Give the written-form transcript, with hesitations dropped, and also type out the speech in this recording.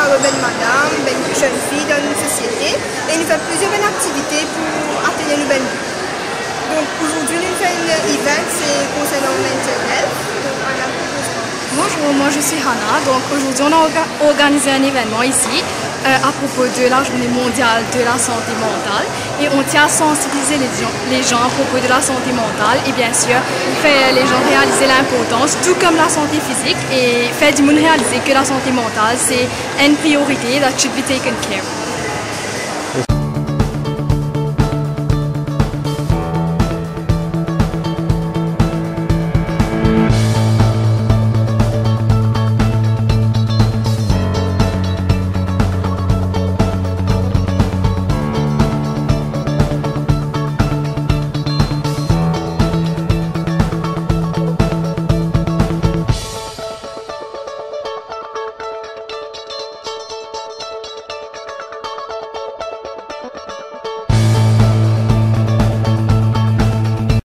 une madame, une jeune fille dans une société et nous faisons plusieurs activités pour atteindre nos buts. Donc aujourd'hui, nous faisons un event concernant le mental health. Donc, Anna, bonjour, moi je suis Hannah. Donc aujourd'hui, on a organisé un événement ici à propos de la journée mondiale de la santé mentale et on tient à sensibiliser les gens à propos de la santé mentale et bien sûr faire les gens réaliser l'importance, tout comme la santé physique, et faire du monde réaliser que la santé mentale c'est une priorité that should be taken care of.